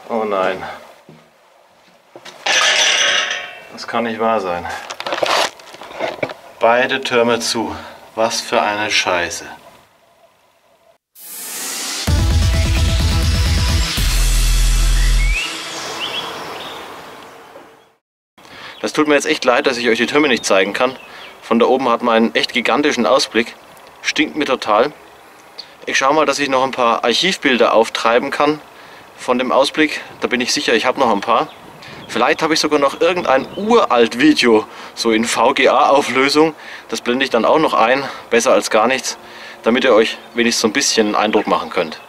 Oh nein. Das kann nicht wahr sein. Beide Türme zu. Was für eine Scheiße. Das tut mir jetzt echt leid, dass ich euch die Türme nicht zeigen kann. Von da oben hat man einen echt gigantischen Ausblick. Stinkt mir total. Ich schaue mal, dass ich noch ein paar Archivbilder auftreiben kann von dem Ausblick. Da bin ich sicher, ich habe noch ein paar. Vielleicht habe ich sogar noch irgendein uralt Video, so in VGA-Auflösung. Das blende ich dann auch noch ein, besser als gar nichts, damit ihr euch wenigstens so ein bisschen einen Eindruck machen könnt.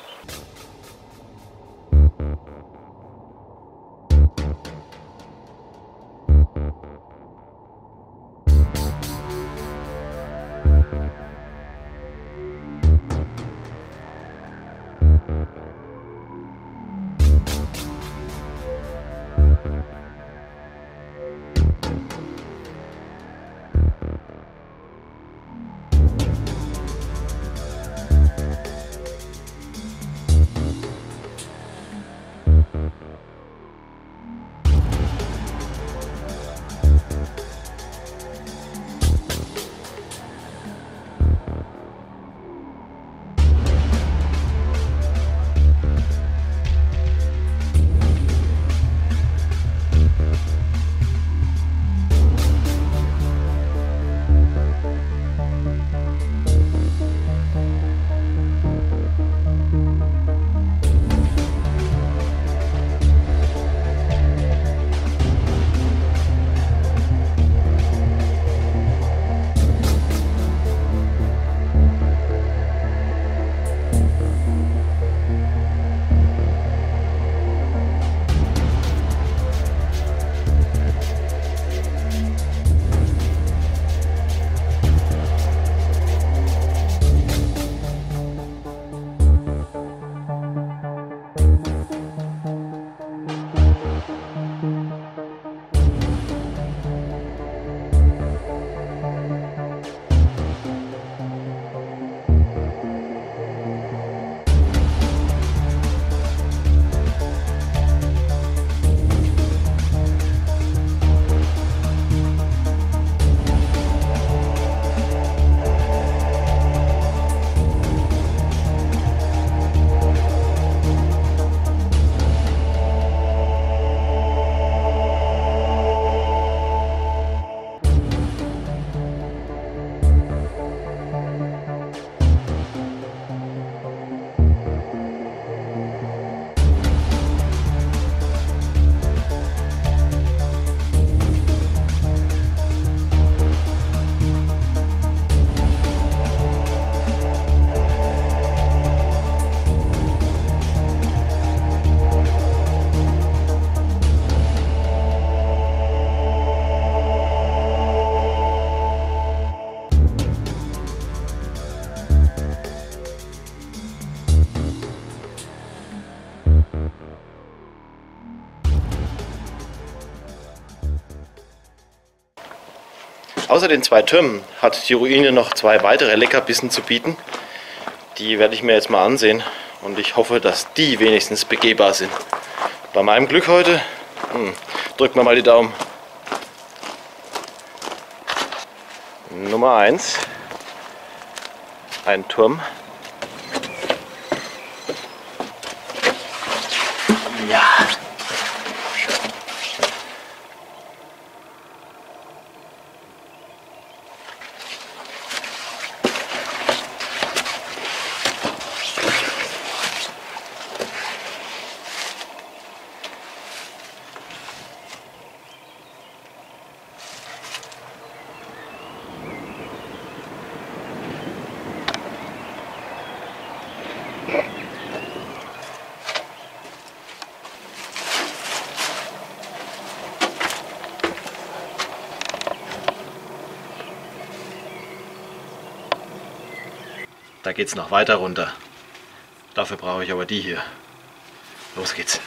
Außer den zwei Türmen hat die Ruine noch zwei weitere Leckerbissen zu bieten. Die werde ich mir jetzt mal ansehen und ich hoffe, dass die wenigstens begehbar sind. Bei meinem Glück heute, drückt mir mal die Daumen. Nummer 1, ein Turm. Ja. Da geht's noch weiter runter. Dafür brauche ich aber die hier. Los geht's.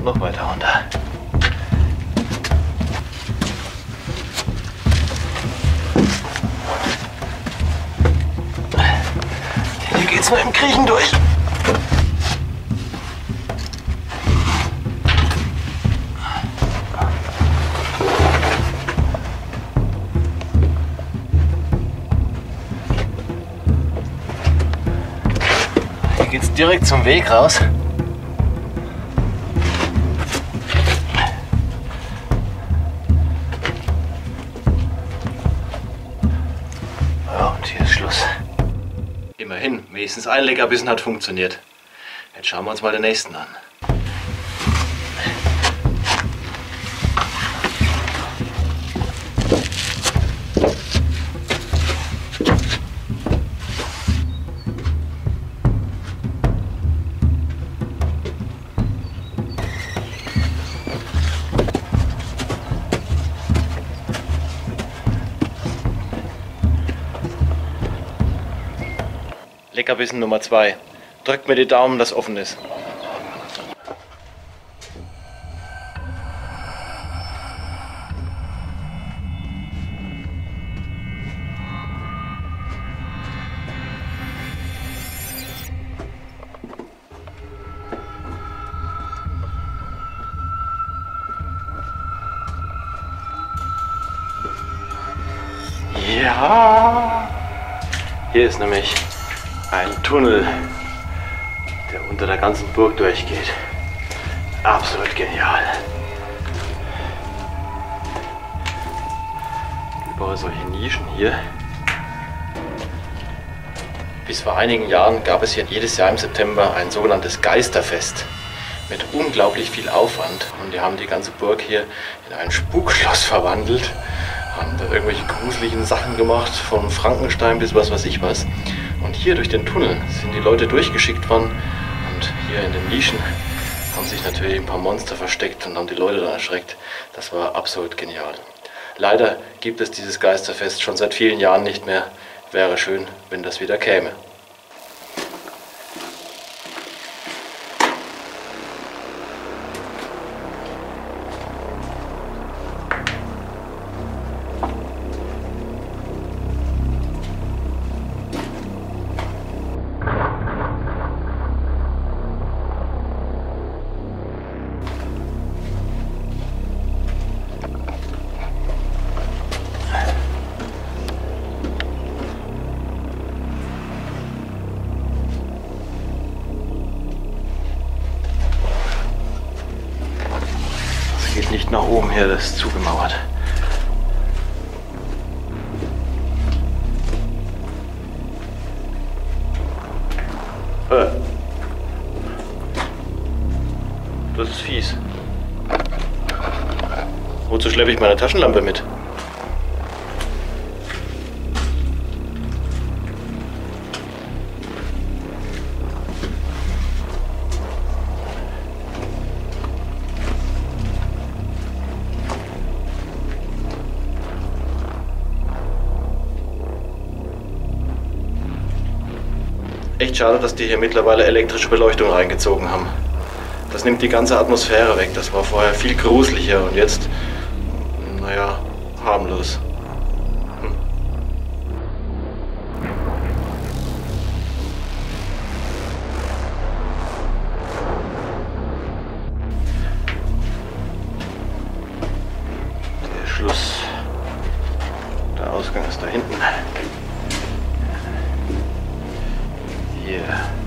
noch weiter runter. Hier geht's nur im Kriechen durch. Hier geht's direkt zum Weg raus. Immerhin, wenigstens ein Leckerbissen hat funktioniert. Jetzt schauen wir uns mal den nächsten an. Leckerbissen Nummer 2. Drückt mir die Daumen, dass offen ist. Ja! Hier ist nämlich ein Tunnel, der unter der ganzen Burg durchgeht. Absolut genial. Überall solche Nischen hier. Bis vor einigen Jahren gab es hier jedes Jahr im September ein sogenanntes Geisterfest mit unglaublich viel Aufwand. Und die haben die ganze Burg hier in ein Spukschloss verwandelt, haben da irgendwelche gruseligen Sachen gemacht, von Frankenstein bis was weiß ich was. Und hier durch den Tunnel sind die Leute durchgeschickt worden und hier in den Nischen haben sich natürlich ein paar Monster versteckt und haben die Leute dann erschreckt. Das war absolut genial. Leider gibt es dieses Geisterfest schon seit vielen Jahren nicht mehr. Wäre schön, wenn das wieder käme. Geht nicht nach oben her, das ist zugemauert. Das ist fies. Wozu schleppe ich meine Taschenlampe mit? Echt schade, dass die hier mittlerweile elektrische Beleuchtung reingezogen haben. Das nimmt die ganze Atmosphäre weg. Das war vorher viel gruseliger und jetzt, naja, harmlos. Der Schluss. Der Ausgang ist da hinten. Hier.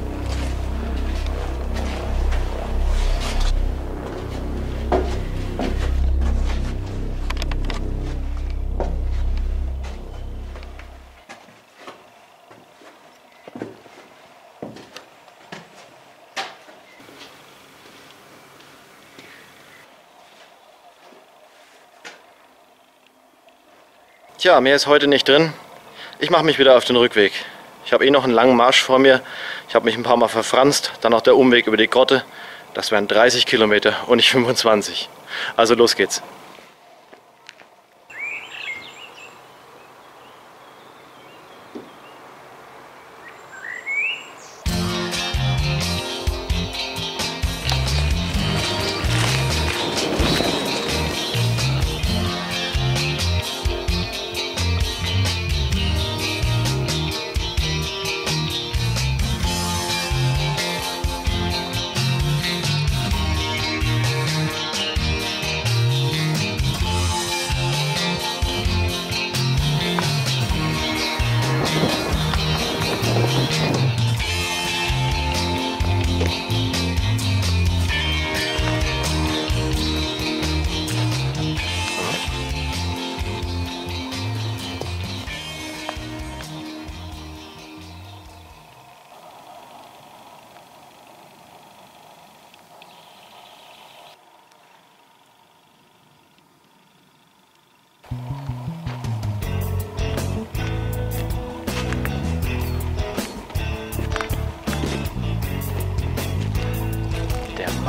Tja, mehr ist heute nicht drin. Ich mache mich wieder auf den Rückweg. Ich habe eh noch einen langen Marsch vor mir. Ich habe mich ein paar Mal verfranst. Dann noch der Umweg über die Grotte. Das wären 30 Kilometer und nicht 25. Also los geht's.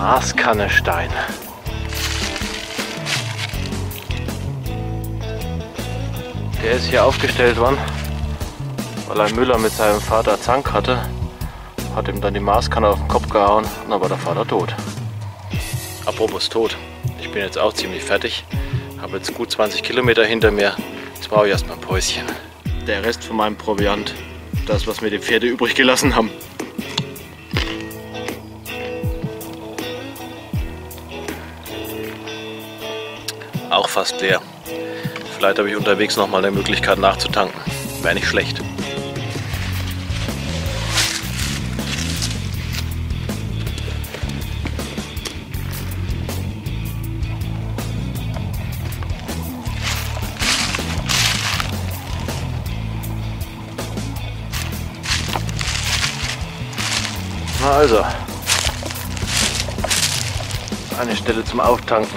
Marskannestein. Der ist hier aufgestellt worden, weil ein Müller mit seinem Vater Zank hatte. Hat ihm dann die Marskanne auf den Kopf gehauen und dann war der Vater tot. Apropos tot, ich bin jetzt auch ziemlich fertig. Habe jetzt gut 20 Kilometer hinter mir. Jetzt brauche ich erstmal ein Päuschen. Der Rest von meinem Proviant, das was mir die Pferde übrig gelassen haben. Auch fast leer. Vielleicht habe ich unterwegs noch mal eine Möglichkeit nachzutanken. Wäre nicht schlecht. Na also, eine Stelle zum Auftanken.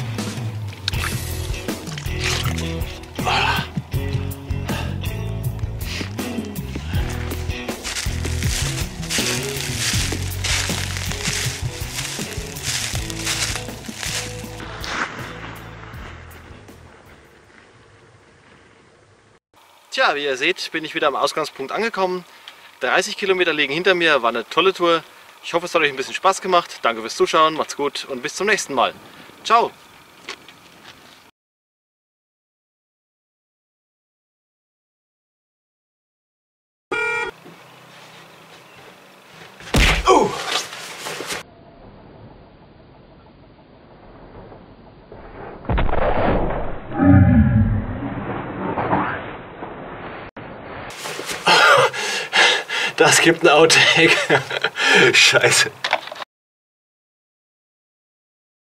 Tja, wie ihr seht, bin ich wieder am Ausgangspunkt angekommen. 30 Kilometer liegen hinter mir, war eine tolle Tour. Ich hoffe, es hat euch ein bisschen Spaß gemacht. Danke fürs Zuschauen, macht's gut und bis zum nächsten Mal. Ciao! Das gibt ein Outtake. Scheiße.